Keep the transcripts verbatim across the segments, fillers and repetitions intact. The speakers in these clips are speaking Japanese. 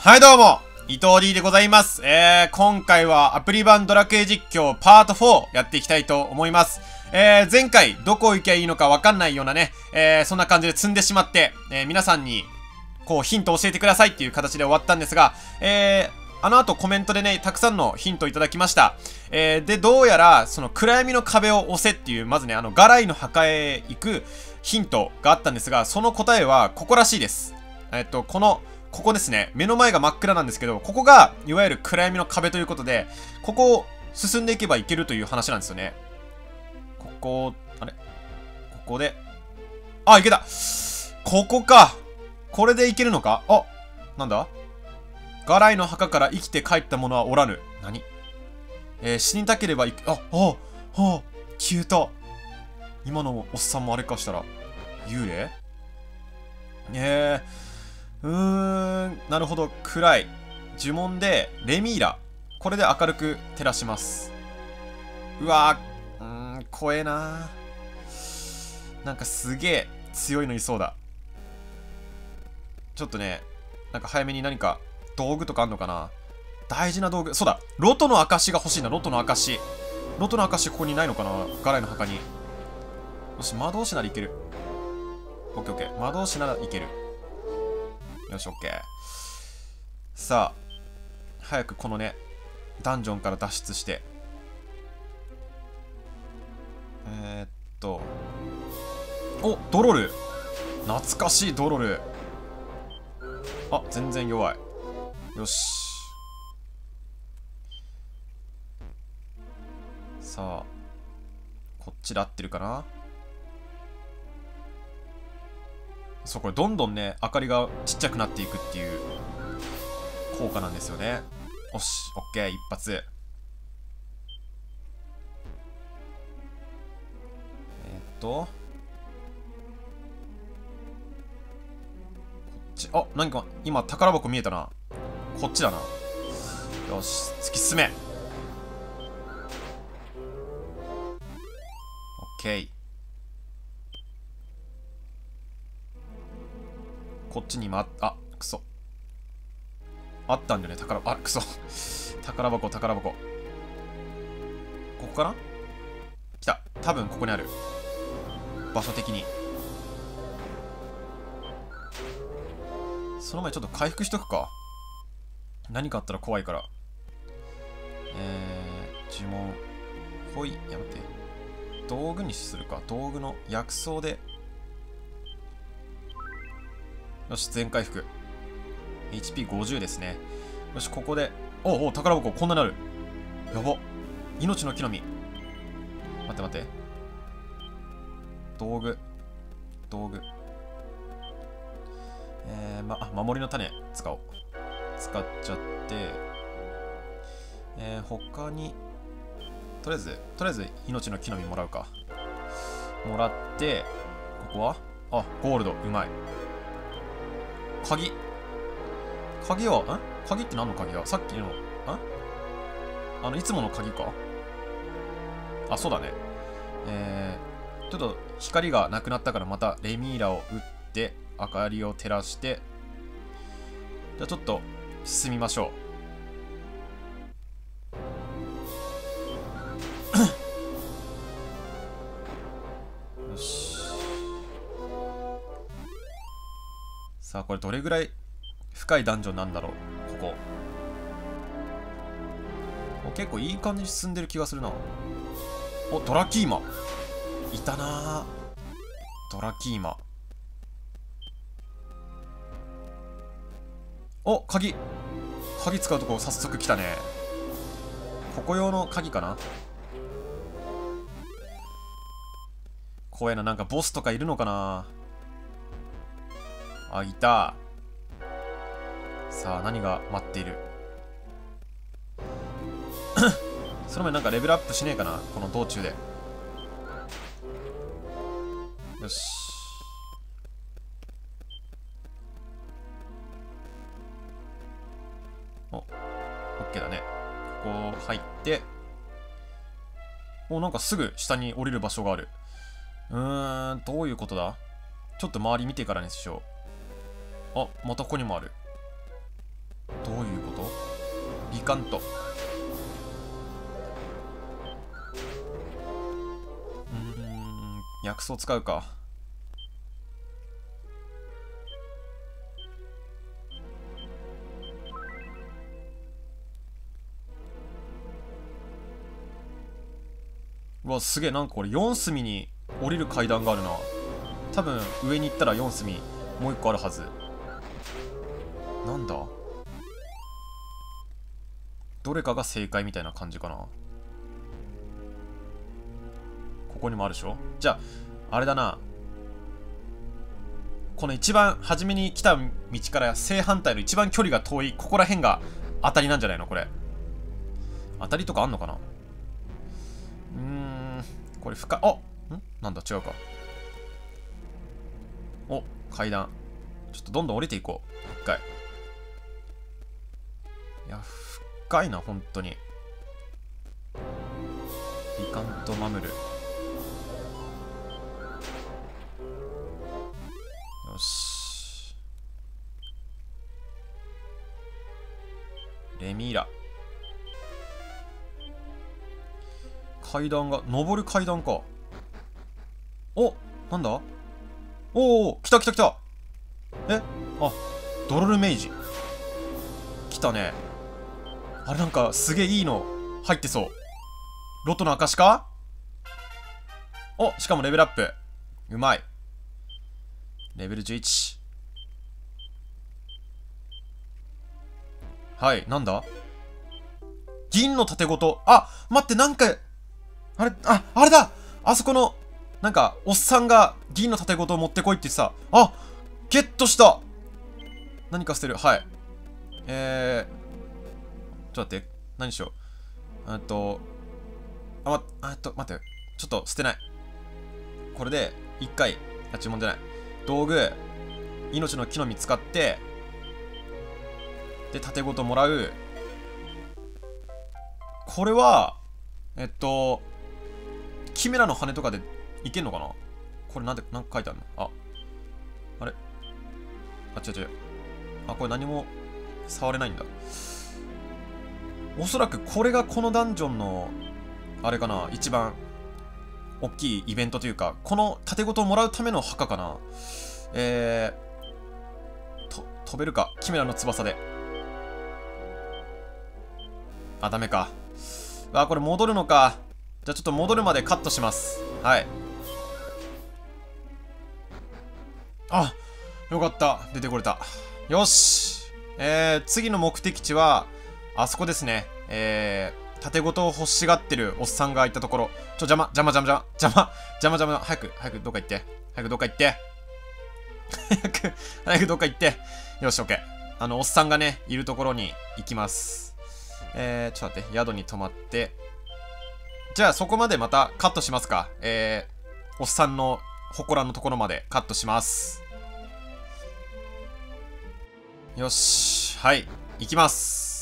はいどうも、伊藤 D でございます。えー、今回はアプリ版ドラクエ実況パートフォーやっていきたいと思います。えー、前回どこ行けばいいのかわかんないようなね、えー、そんな感じで積んでしまって、えー、皆さんに、こうヒント教えてくださいっていう形で終わったんですが、えー、あの後コメントでね、たくさんのヒントいただきました。えー、で、どうやら、その暗闇の壁を押せっていう、まずね、あの、ガライの墓へ行くヒントがあったんですが、その答えはここらしいです。えっと、この、ここですね。目の前が真っ暗なんですけど、ここが、いわゆる暗闇の壁ということで、ここを進んでいけばいけるという話なんですよね。ここ、あれここで、あ、いけたここかこれでいけるのかあ、なんだガライの墓から生きて帰った者はおらぬ。何えー、死にたければいく、あ、あ、あ、消えた。今のおっさんもあれかしたら、幽霊えー、うーん、なるほど、暗い。呪文で、レミーラ。これで明るく照らします。うわー、うーん、怖えなー。なんかすげえ強いのいそうだ。ちょっとね、なんか早めに何か道具とかあんのかな。大事な道具。そうだ、ロトの証が欲しいな、ロトの証。ロトの証ここにないのかな、ガライの墓に。よし、魔導士ならいける。オッケーオッケー。魔導士ならいける。よし、オッケー。さあ、早くこのね、ダンジョンから脱出して。えー、っと。お、ドロル。懐かしいドロル。あ、全然弱い。よし。さあ、こっちで合ってるかな。そう、これどんどんね、明かりがちっちゃくなっていくっていう効果なんですよね。よし、オッケー、一発。えー、っと、こっち、あ、なんか今宝箱見えたな。こっちだな。よし、突き進め。オッケー。こっちにま、あ、くそ。あったんだよね、宝、あ、くそ。宝箱、宝箱。ここかな来た。多分ここにある。場所的に。その前ちょっと回復しとくか。何かあったら怖いから。えー、呪文。ほい、やめて。道具にするか。道具の薬草で。よし、全回復。エイチピーごじゅう ですね。よし、ここで。おうおう、宝箱、こんなになる。やば。命の木の実。待って待って。道具。道具。えー、ま、あ、守りの種使おう。使っちゃって。えー、他に。とりあえず、とりあえず、命の木の実もらうか。もらって、ここはあ、ゴールド、うまい。鍵。鍵は、ん鍵って何の鍵ださっきの、んあの、いつもの鍵かあ、そうだね。えー、ちょっと光がなくなったからまたレミーラを打って、明かりを照らして、じゃあちょっと進みましょう。よし。さあ、これどれぐらい深いダンジョンなんだろう、ここ。結構いい感じに進んでる気がするな。お、ドラキーマ。いたなぁ。ドラキーマ。お、鍵。鍵使うとこ早速来たね。ここ用の鍵かな。怖いな。なんかボスとかいるのかな。あ、いた。さあ、何が待っているその前なんかレベルアップしねえかな、この道中で。よし。お、オッケーだね。ここ入って、お、なんかすぐ下に降りる場所がある。うーん、どういうことだ。ちょっと周り見てからにしよう。あ、またここにもある。 どういうこと？リカント。うーん、薬草使うか。うわ、すげえ。なんかこれよん隅に降りる階段があるな。多分上に行ったらよん隅もういっこあるはず。なんだ？どれかが正解みたいな感じかな。ここにもあるでしょ。じゃああれだな、この一番初めに来た道から正反対の一番距離が遠いここら辺が当たりなんじゃないの？これ当たりとかあんのかな。うーん、これ深、あんなんだ、違うか。お、階段。ちょっとどんどん降りていこう。一回。いや、深いな、本当に。リカントマムル。よし。レミーラ。階段が、登る階段か。お、なんだ？おお、来た来た来た。え、あ、ドロルメイジ。来たね。あれなんかすげえいいの入ってそう。ロトの証か？お、しかもレベルアップ。うまい。レベルじゅういち。はい、なんだ？銀の盾ごと。あ、待って、なんか、あれ、あ、あれだ！あそこの、なんか、おっさんが銀の盾ごと持ってこいってさ、あ、ゲットした！何か捨てる。はい。えー、ちょっと待って。何しよう。えっと、あ、ま、あっと、待って。ちょっと捨てない。これで、一回、あ、注文じゃない。道具、命の木の実使って、で、盾ごともらう。これは、えっと、キメラの羽とかでいけんのかな？これなんで、なんか書いてあるの？あ、あれ？あ、違う違う。あ、これ何も触れないんだ。おそらくこれがこのダンジョンの、あれかな、一番大きいイベントというか、この盾ごとをもらうための墓かな。えー、と、飛べるか。キメラの翼で。あ、ダメか。あ、これ戻るのか。じゃあちょっと戻るまでカットします。はい。あ、よかった。出てこれた。よし。えー、次の目的地は、あそこですね。えー、盾ごと欲しがってるおっさんがいたところ。ちょ、邪魔、邪魔、邪魔、邪魔、邪魔、邪魔、早く、早くどっか行って。早くどっか行って。早く、早くどっか行って。よし、オッケー。あの、おっさんがね、いるところに行きます。えー、ちょっと待って、宿に泊まって。じゃあ、そこまでまたカットしますか。えー、おっさんの祠のところまでカットします。よし、はい、行きます。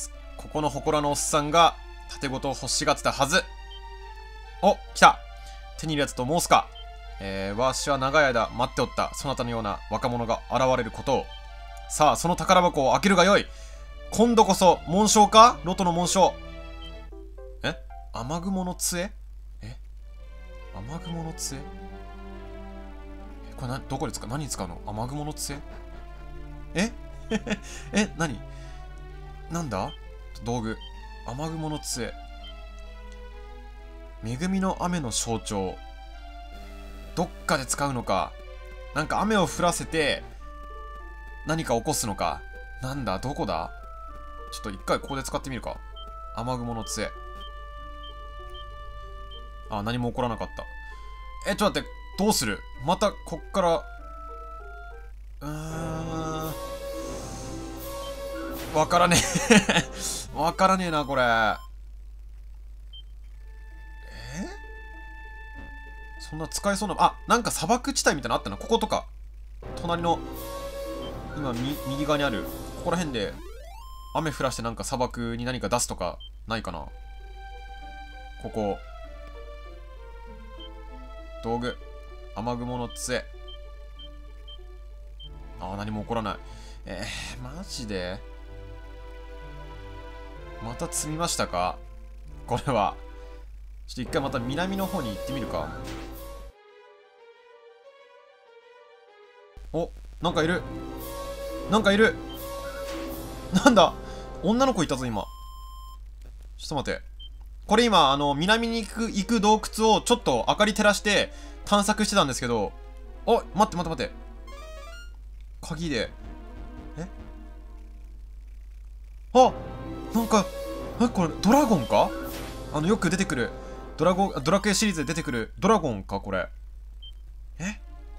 ここの祠のおっさんが盾ごと欲しがってたはず。お、来た。手に入れやつと申すか。えー、わしは長い間待っておったそなたのような若者が現れることを。さあ、その宝箱を開けるがよい。今度こそ紋章か？ロトの紋章。え？雨雲の杖？え？雨雲の杖？え、これな、どこで使う？何に使うの？雨雲の杖？ええ、何？なんだ？道具。雨雲の杖。恵みの雨の象徴。どっかで使うのか。なんか雨を降らせて、何か起こすのか。なんだ？どこだ？ちょっと一回ここで使ってみるか。雨雲の杖。あ、何も起こらなかった。え、ちょっと待って。どうする？また、こっから、うーん。わからねえ。わからねえな、これ。え？そんな使えそうな、あ、なんか砂漠地帯みたいなのあったな。こことか。隣の、今、み、右側にある、ここら辺で、雨降らしてなんか砂漠に何か出すとか、ないかな。ここ。道具。雨雲の杖。ああ、何も起こらない。えー、マジでまた積みましたかこれは。ちょっと一回また南の方に行ってみるか。お、なんかいる。なんかいる。なんだ、女の子いたぞ今。ちょっと待って。これ今、あの、南に行く、行く洞窟をちょっと明かり照らして探索してたんですけど、お、待って待って待って。鍵で。えあ、なんか、え、これドラゴンか？あの、よく出てくる、ドラゴン、ドラクエシリーズで出てくるドラゴンかこれ。え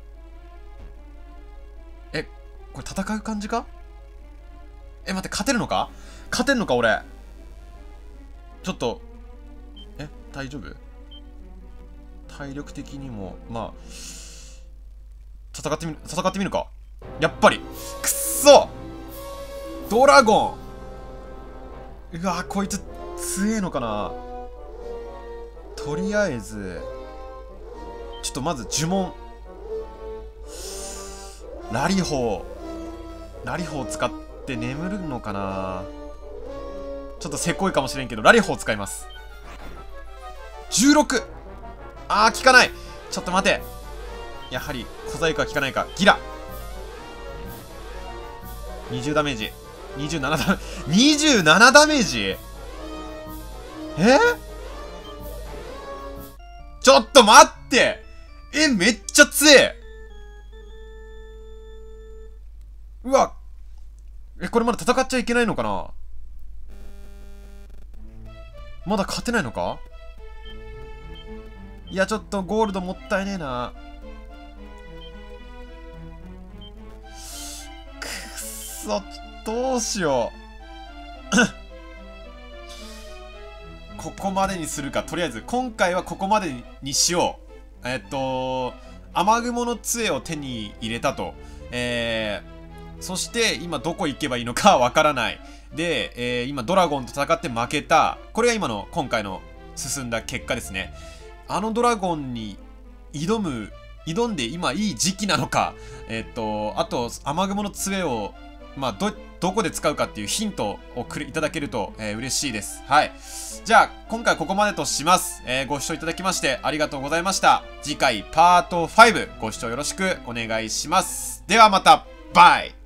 え、これ戦う感じか？え、待って、勝てるのか？勝てるのか俺。ちょっと、え、大丈夫？体力的にも、まあ、戦ってみる、戦ってみるか。やっぱり、くっそドラゴン。うわ、こいつ、強えのかな。とりあえず、ちょっとまず呪文。ラリホー。ラリホー使って眠るのかな。ちょっとせこいかもしれんけど、ラリホー使います。じゅうろく! あー、効かない。ちょっと待て。やはり、小細工は効かないか。ギラにじゅうダメージ。にじゅうななダメ、にじゅうななダメージ。えー、ちょっと待って。え、めっちゃ強え。うわ。え、これまだ戦っちゃいけないのかな。まだ勝てないのか。いや、ちょっとゴールドもったいねえな。くっそ、どうしよう。ここまでにするか。とりあえず、今回はここまでにしよう。えっと、雨雲の杖を手に入れたと。えー、そして今どこ行けばいいのかわからない。で、えー、今ドラゴンと戦って負けた。これが今の今回の進んだ結果ですね。あのドラゴンに挑む、挑んで今いい時期なのか。えっと、あと雨雲の杖を、まあ、ど、どこで使うかっていうヒントをくれいただけると、えー、嬉しいです。はい。じゃあ、今回はここまでとします。えー、ご視聴いただきましてありがとうございました。次回パートファイブご視聴よろしくお願いします。ではまた、バイ